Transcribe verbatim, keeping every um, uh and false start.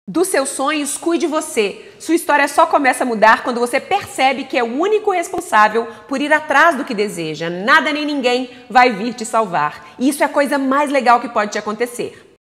Dos seus sonhos, cuide você. Sua história só começa a mudar quando você percebe que é o único responsável por ir atrás do que deseja. Nada nem ninguém vai vir te salvar. E isso é a coisa mais legal que pode te acontecer.